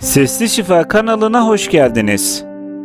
Sesli Şifa kanalına hoş geldiniz.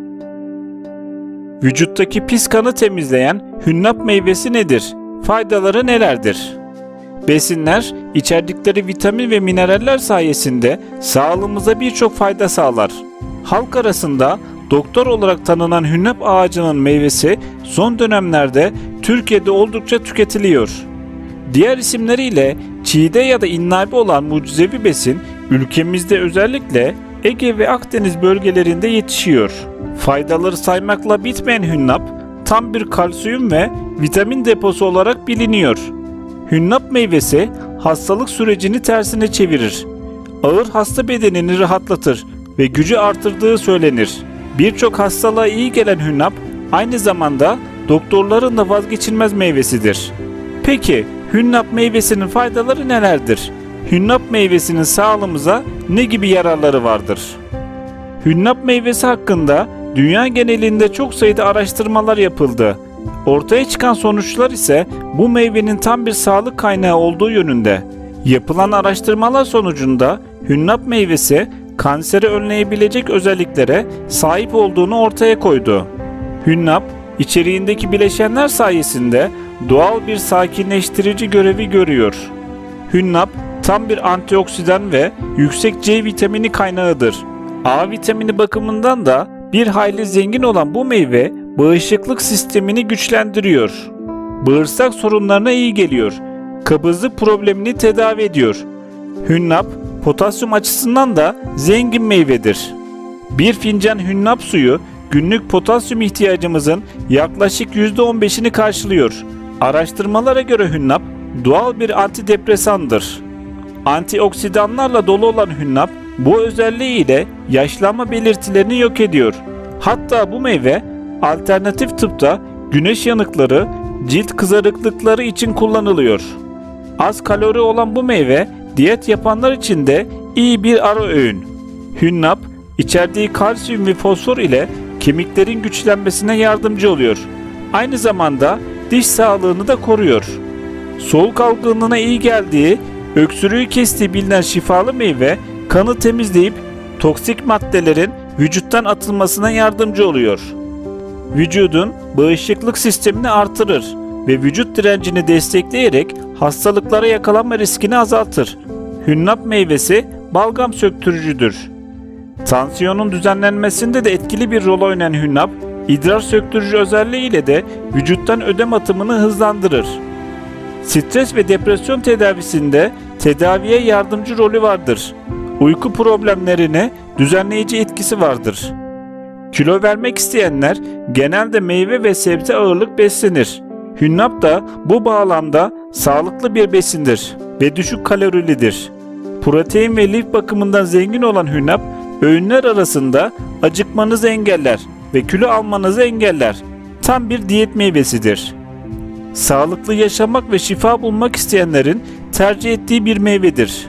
Vücuttaki pis kanı temizleyen hünnap meyvesi nedir? Faydaları nelerdir? Besinler, içerdikleri vitamin ve mineraller sayesinde sağlığımıza birçok fayda sağlar. Halk arasında doktor olarak tanınan hünnap ağacının meyvesi son dönemlerde Türkiye'de oldukça tüketiliyor. Diğer isimleriyle çiğde ya da innabi olan mucizevi besin ülkemizde özellikle Ege ve Akdeniz bölgelerinde yetişiyor. Faydaları saymakla bitmeyen hünnap tam bir kalsiyum ve vitamin deposu olarak biliniyor. Hünnap meyvesi hastalık sürecini tersine çevirir. Ağır hasta bedenini rahatlatır ve gücü artırdığı söylenir. Birçok hastalığa iyi gelen hünnap aynı zamanda doktorların da vazgeçilmez meyvesidir. Peki hünnap meyvesinin faydaları nelerdir? Hünnap meyvesinin sağlığımıza ne gibi yararları vardır? Hünnap meyvesi hakkında dünya genelinde çok sayıda araştırmalar yapıldı. Ortaya çıkan sonuçlar ise bu meyvenin tam bir sağlık kaynağı olduğu yönünde. Yapılan araştırmalar sonucunda hünnap meyvesi kanseri önleyebilecek özelliklere sahip olduğunu ortaya koydu. Hünnap, içeriğindeki bileşenler sayesinde doğal bir sakinleştirici görevi görüyor. Hünnap, tam bir antioksidan ve yüksek C vitamini kaynağıdır. A vitamini bakımından da bir hayli zengin olan bu meyve bağışıklık sistemini güçlendiriyor. Bağırsak sorunlarına iyi geliyor. Kabızlık problemini tedavi ediyor. Hünnap, potasyum açısından da zengin meyvedir. Bir fincan hünnap suyu günlük potasyum ihtiyacımızın yaklaşık %15'ini karşılıyor. Araştırmalara göre hünnap doğal bir antidepresandır. Antioksidanlarla dolu olan hünnap bu özelliğiyle yaşlanma belirtilerini yok ediyor. Hatta bu meyve alternatif tıpta güneş yanıkları, cilt kızarıklıkları için kullanılıyor. Az kalori olan bu meyve diyet yapanlar için de iyi bir ara öğün. Hünnap içerdiği kalsiyum ve fosfor ile kemiklerin güçlenmesine yardımcı oluyor. Aynı zamanda diş sağlığını da koruyor. Soğuk algınlığına iyi geldiği, öksürüğü kestiği bilinen şifalı meyve kanı temizleyip toksik maddelerin vücuttan atılmasına yardımcı oluyor. Vücudun bağışıklık sistemini artırır ve vücut direncini destekleyerek hastalıklara yakalanma riskini azaltır. Hünnap meyvesi balgam söktürücüdür. Tansiyonun düzenlenmesinde de etkili bir rol oynayan hünnap, idrar söktürücü özelliğiyle de vücuttan ödem atımını hızlandırır. Stres ve depresyon tedavisinde tedaviye yardımcı rolü vardır. Uyku problemlerine düzenleyici etkisi vardır. Kilo vermek isteyenler genelde meyve ve sebze ağırlık beslenir. Hünnap da bu bağlamda sağlıklı bir besindir ve düşük kalorilidir. Protein ve lif bakımından zengin olan hünnap, öğünler arasında acıkmanızı engeller ve kilo almanızı engeller. Tam bir diyet meyvesidir. Sağlıklı yaşamak ve şifa bulmak isteyenlerin tercih ettiği bir meyvedir.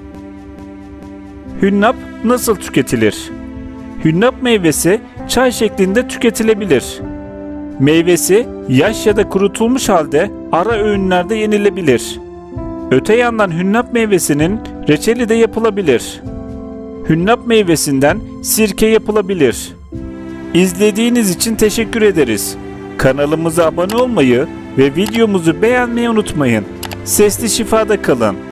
Hünnap nasıl tüketilir? Hünnap meyvesi çay şeklinde tüketilebilir. Meyvesi yaş ya da kurutulmuş halde ara öğünlerde yenilebilir. Öte yandan hünnap meyvesinin reçeli de yapılabilir. Hünnap meyvesinden sirke yapılabilir. İzlediğiniz için teşekkür ederiz. Kanalımıza abone olmayı ve videomuzu beğenmeyi unutmayın. Sesli Şifada kalın.